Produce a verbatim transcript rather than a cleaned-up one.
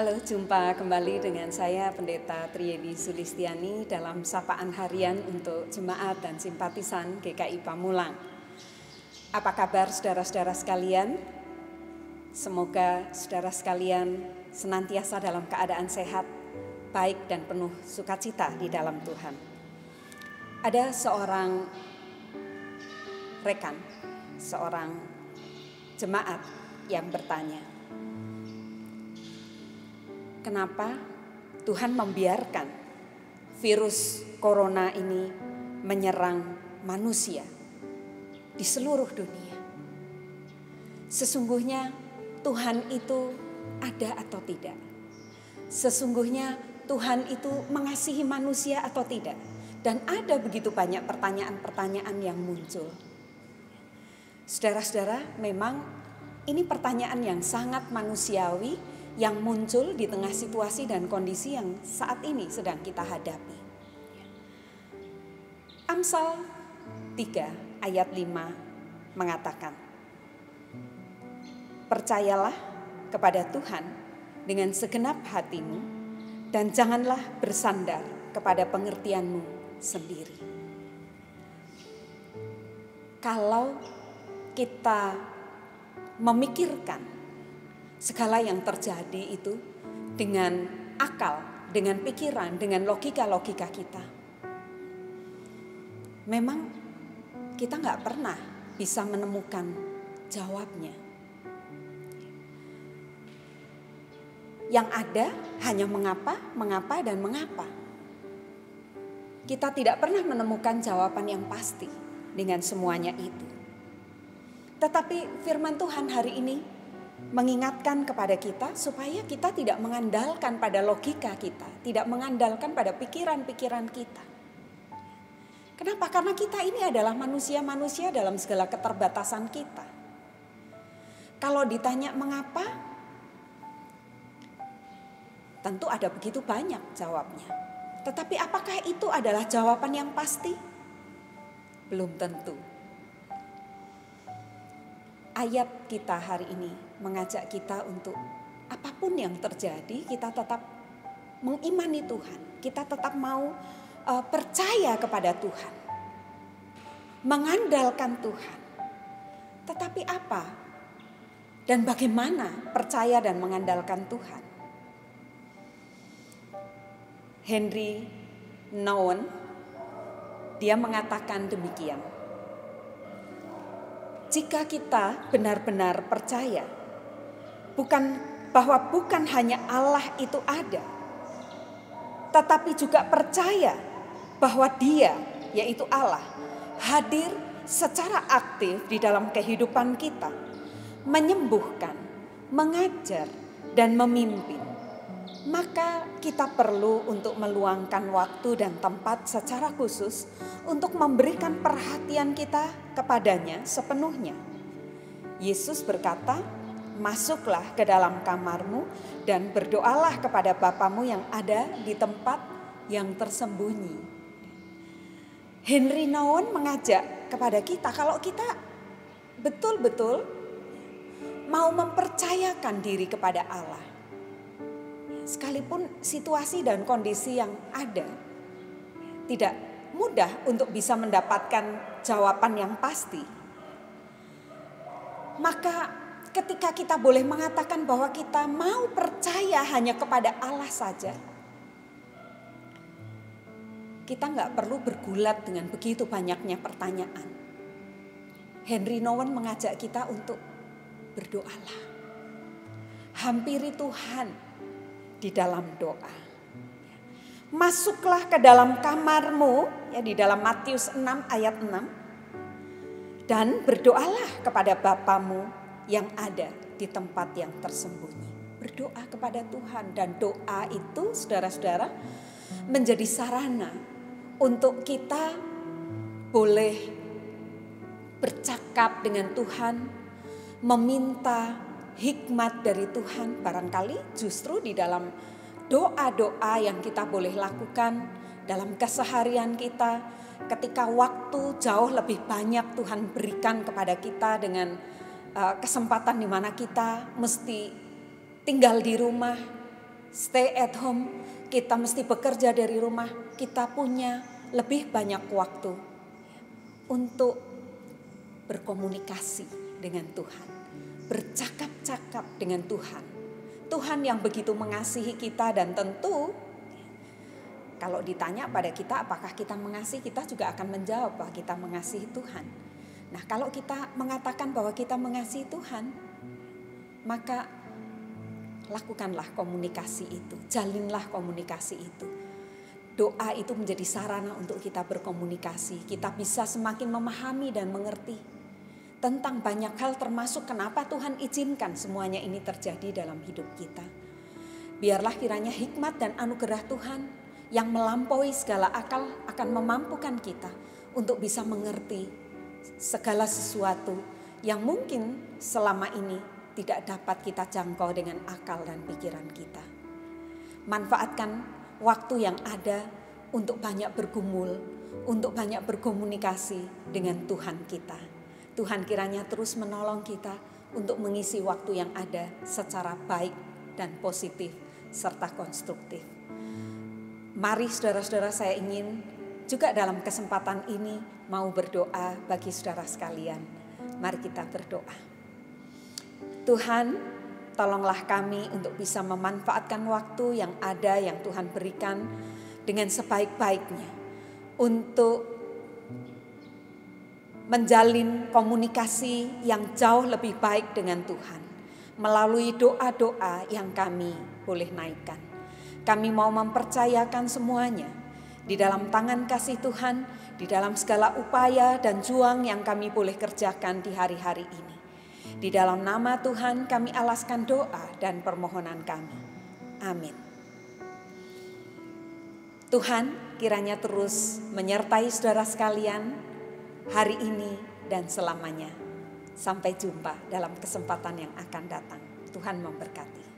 Halo, jumpa kembali dengan saya Pendeta Triyedi Sulistiani dalam sapaan harian untuk jemaat dan simpatisan G K I Pamulang. Apa kabar saudara-saudara sekalian? Semoga saudara sekalian senantiasa dalam keadaan sehat, baik dan penuh sukacita di dalam Tuhan. Ada seorang rekan, seorang jemaat yang bertanya, kenapa Tuhan membiarkan virus corona ini menyerang manusia di seluruh dunia? Sesungguhnya Tuhan itu ada atau tidak? Sesungguhnya Tuhan itu mengasihi manusia atau tidak? Dan ada begitu banyak pertanyaan-pertanyaan yang muncul. Saudara-saudara, memang ini pertanyaan yang sangat manusiawi yang muncul di tengah situasi dan kondisi yang saat ini sedang kita hadapi. Amsal tiga ayat lima mengatakan, percayalah kepada Tuhan dengan segenap hatimu dan janganlah bersandar kepada pengertianmu sendiri. Kalau kita memikirkan segala yang terjadi itu dengan akal, dengan pikiran, dengan logika-logika kita, memang kita nggak pernah bisa menemukan jawabnya. Yang ada hanya mengapa, mengapa, dan mengapa. Kita tidak pernah menemukan jawaban yang pasti dengan semuanya itu. Tetapi firman Tuhan hari ini mengingatkan kepada kita supaya kita tidak mengandalkan pada logika kita, tidak mengandalkan pada pikiran-pikiran kita. Kenapa? Karena kita ini adalah manusia-manusia dalam segala keterbatasan kita. Kalau ditanya mengapa, tentu ada begitu banyak jawabnya. Tetapi apakah itu adalah jawaban yang pasti? Belum tentu. Ayat kita hari ini mengajak kita untuk apapun yang terjadi, kita tetap mengimani Tuhan. Kita tetap mau uh, percaya kepada Tuhan. Mengandalkan Tuhan. Tetapi apa? Dan bagaimana percaya dan mengandalkan Tuhan? Henry Nouwen, dia mengatakan demikian. Jika kita benar-benar percaya bukan bahwa bukan hanya Allah itu ada, tetapi juga percaya bahwa Dia, yaitu Allah, hadir secara aktif di dalam kehidupan kita, menyembuhkan, mengajar, dan memimpin, maka kita perlu untuk meluangkan waktu dan tempat secara khusus untuk memberikan perhatian kita kepadanya sepenuhnya. Yesus berkata, masuklah ke dalam kamarmu dan berdoalah kepada Bapamu yang ada di tempat yang tersembunyi. Henry Nouwen mengajak kepada kita, kalau kita betul-betul mau mempercayakan diri kepada Allah, sekalipun situasi dan kondisi yang ada tidak mudah untuk bisa mendapatkan jawaban yang pasti, maka ketika kita boleh mengatakan bahwa kita mau percaya hanya kepada Allah saja, kita nggak perlu bergulat dengan begitu banyaknya pertanyaan. Henry Nouwen mengajak kita untuk berdoalah, hampiri Tuhan di dalam doa. Masuklah ke dalam kamarmu, ya, di dalam Matius enam ayat enam, dan berdoalah kepada Bapamu yang ada di tempat yang tersembunyi. Berdoa kepada Tuhan, dan doa itu saudara-saudara menjadi sarana untuk kita boleh bercakap dengan Tuhan, meminta hikmat dari Tuhan. Barangkali justru di dalam doa-doa yang kita boleh lakukan dalam keseharian kita, ketika waktu jauh lebih banyak Tuhan berikan kepada kita dengan uh, kesempatan di mana kita mesti tinggal di rumah, stay at home, kita mesti bekerja dari rumah, kita punya lebih banyak waktu untuk berkomunikasi dengan Tuhan, bercakap-cakap dengan Tuhan. Tuhan yang begitu mengasihi kita, dan tentu kalau ditanya pada kita apakah kita mengasihi, kita juga akan menjawab bahwa kita mengasihi Tuhan. Nah, kalau kita mengatakan bahwa kita mengasihi Tuhan, maka lakukanlah komunikasi itu, jalinlah komunikasi itu. Doa itu menjadi sarana untuk kita berkomunikasi. Kita bisa semakin memahami dan mengerti tentang banyak hal, termasuk kenapa Tuhan izinkan semuanya ini terjadi dalam hidup kita. Biarlah kiranya hikmat dan anugerah Tuhan yang melampaui segala akal akan memampukan kita untuk bisa mengerti segala sesuatu yang mungkin selama ini tidak dapat kita jangkau dengan akal dan pikiran kita. Manfaatkan waktu yang ada untuk banyak bergumul, untuk banyak berkomunikasi dengan Tuhan kita. Tuhan kiranya terus menolong kita untuk mengisi waktu yang ada secara baik dan positif serta konstruktif. Mari saudara-saudara, saya ingin juga dalam kesempatan ini mau berdoa bagi saudara sekalian. Mari kita berdoa. Tuhan, tolonglah kami untuk bisa memanfaatkan waktu yang ada yang Tuhan berikan dengan sebaik-baiknya untuk menjalin komunikasi yang jauh lebih baik dengan Tuhan melalui doa-doa yang kami boleh naikkan. Kami mau mempercayakan semuanya di dalam tangan kasih Tuhan, di dalam segala upaya dan juang yang kami boleh kerjakan di hari-hari ini. Di dalam nama Tuhan kami alaskan doa dan permohonan kami. Amin. Tuhan kiranya terus menyertai saudara sekalian hari ini dan selamanya. Sampai jumpa dalam kesempatan yang akan datang. Tuhan memberkati.